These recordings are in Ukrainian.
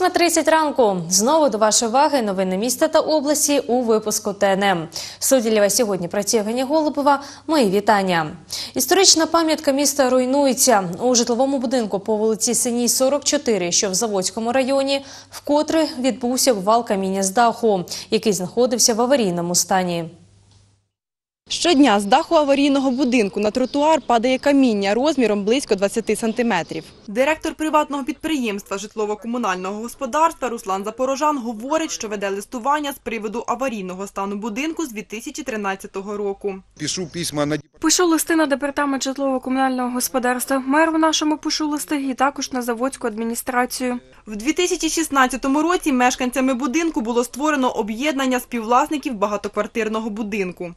8:30 ранку. Знову до вашої уваги новини міста та області у випуску ТНМ. В студії для вас сьогодні працює Ганя Голубова. Мої вітання. Історична пам'ятка міста руйнується. У житловому будинку по вулиці Синій, 44, що в Заводському районі, вкотре відбувся обвал каміння з даху, який знаходився в аварійному стані. Щодня з даху аварійного будинку на тротуар падає каміння розміром близько 20 сантиметрів. Директор приватного підприємства житлово-комунального господарства Руслан Запорожан говорить, що веде листування з приводу аварійного стану будинку з 2013 року. Пишу листи на департамент житлово-комунального господарства, меру нашому пишу листи і також на Заводську адміністрацію. В 2016 році мешканцями будинку було створено об'єднання співвласників багатоквартирного будинку.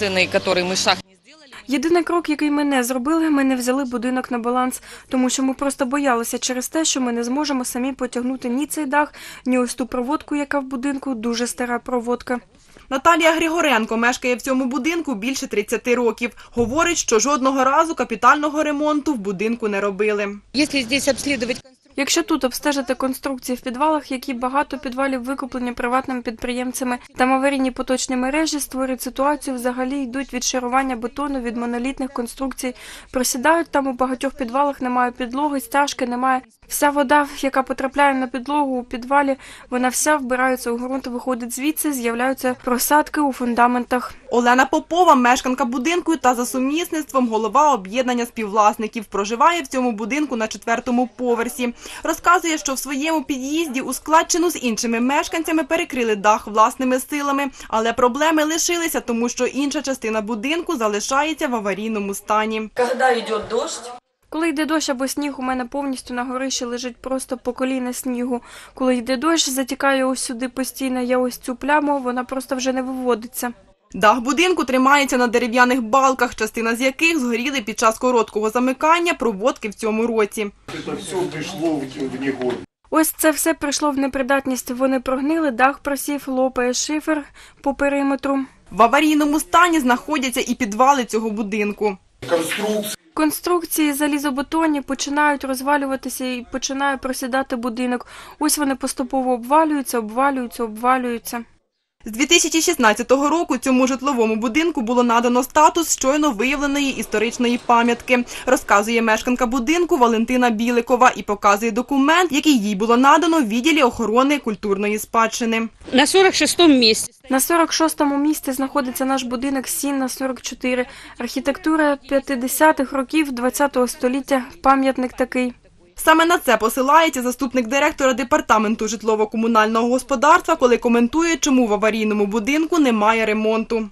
Єдиний крок, який ми не зробили, ми не взяли будинок на баланс, тому що ми просто боялися через те, що ми не зможемо самі потягнути ні цей дах, ні ось ту проводку, яка в будинку, дуже стара проводка. Наталія Григоренко мешкає в цьому будинку більше 30 років. Говорить, що жодного разу капітального ремонту в будинку не робили. Якщо тут обстежити конструкції в підвалах, які багато підвалів викуплені приватними підприємцями, там аварійні поточні мережі створюють ситуацію, взагалі йдуть від шарування бетону, від монолітних конструкцій, просідають там у багатьох підвалах, немає підлоги, стяжки, немає. Вся вода, яка потрапляє на підлогу у підвалі, вона вся вбирається у ґрунт, виходить звідси, з'являються просадки у фундаментах. Олена Попова, мешканка будинку та за сумісництвом голова об'єднання співвласників, проживає в цьому будинку на 4-му поверсі. Розказує, що в своєму під'їзді у складчину з іншими мешканцями перекрили дах власними силами, але проблеми лишилися, тому що інша частина будинку залишається в аварійному стані. Коли йде дощ або сніг, у мене повністю на горищі лежить просто по коліна снігу. Коли йде дощ, затікає ось сюди постійно, я ось цю пляму, вона просто вже не виводиться. Дах будинку тримається на дерев'яних балках, частина з яких згоріли під час короткого замикання проводки в цьому році. Ось це все прийшло в непридатність. Вони прогнили, дах просів, лопає шифер по периметру. В аварійному стані знаходяться і підвали цього будинку. Конструкції залізобетонні починають розвалюватися і починає просідати будинок. Ось вони поступово обвалюються. З 2016 року цьому житловому будинку було надано статус щойно виявленої історичної пам'ятки, розказує мешканка будинку Валентина Біликова і показує документ, який їй було надано в відділі охорони культурної спадщини. На 46-му місці. На 46-му місці знаходиться наш будинок Сін на 44. Архітектура 50-х років 20-го століття, пам'ятник такий. Саме на це посилається заступник директора департаменту житлово-комунального господарства, коли коментує, чому в аварійному будинку немає ремонту.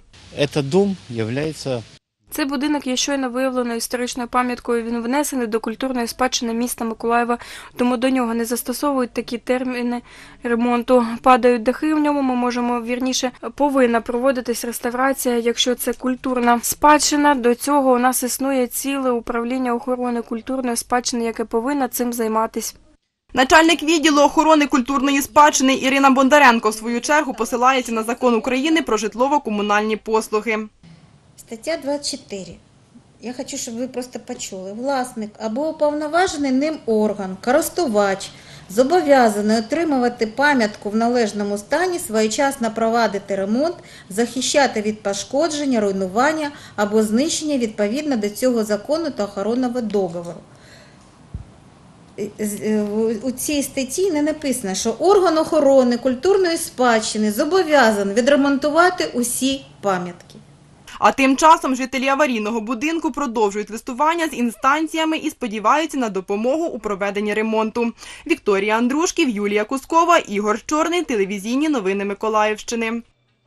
Цей будинок є щойно виявленою історичною пам'яткою. Він внесений до культурної спадщини міста Миколаєва, тому до нього не застосовують такі терміни ремонту. Падають дахи в ньому, повинна проводитись реставрація, якщо це культурна спадщина. До цього у нас існує ціле управління охорони культурної спадщини, яке повинно цим займатися. Начальник відділу охорони культурної спадщини Ірина Бондаренко в свою чергу посилається на Закон України про житлово-комунальні послуги. Стаття 24. Я хочу, щоб ви просто почули. Власник або уповноважений ним орган, користувач, зобов'язаний отримувати пам'ятку в належному стані, своєчасно провадити ремонт, захищати від пошкодження, руйнування або знищення відповідно до цього закону та охоронного договору. У цій статті не написано, що орган охорони культурної спадщини зобов'язаний відремонтувати усі пам'ятки. А тим часом жителі аварійного будинку продовжують листування з інстанціями і сподіваються на допомогу у проведенні ремонту. Вікторія Андрушків, Юлія Кускова, Ігор Чорний. Телевізійні новини Миколаївщини.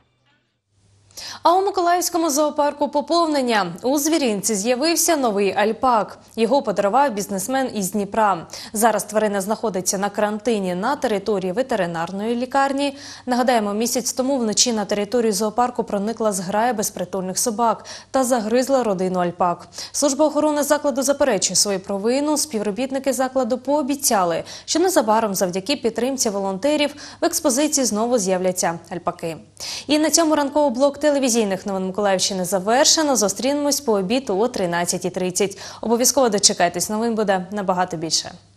А у Миколаївському зоопарку поповнення. У звіринці з'явився новий альпак. Його подарував бізнесмен із Дніпра. Зараз тварина знаходиться на карантині на території ветеринарної лікарні. Нагадаємо, місяць тому вночі на територію зоопарку проникла зграя безпритульних собак та загризла родину альпак. Служба охорони закладу заперечує свою провину. Співробітники закладу пообіцяли, що незабаром завдяки підтримці волонтерів в експозиції знову з'являться альпаки. І на цьому ранковий блок телевізійних новин Миколаївщини завершено. Зустрінемось по обіду о 13:30. Обов'язково дочекайтесь, новин буде набагато більше.